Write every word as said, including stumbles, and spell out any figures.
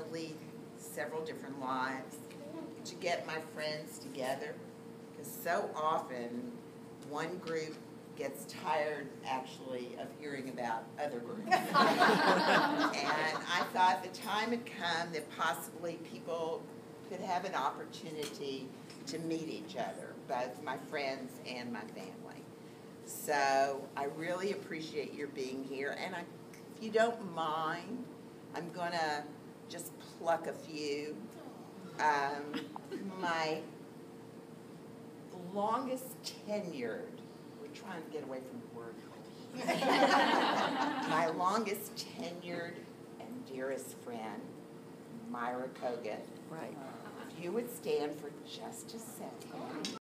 lead several different lives, to get my friends together, because so often one group gets tired, actually, of hearing about other groups. And I thought the time had come that possibly people could have an opportunity to meet each other, both my friends and my family. So I really appreciate your being here, and I, if you don't mind, I'm going to just pluck a few. Um, my longest tenured, we're trying to get away from the word. My longest tenured and dearest friend, Myra Kogut. Right. If you would stand for just a second.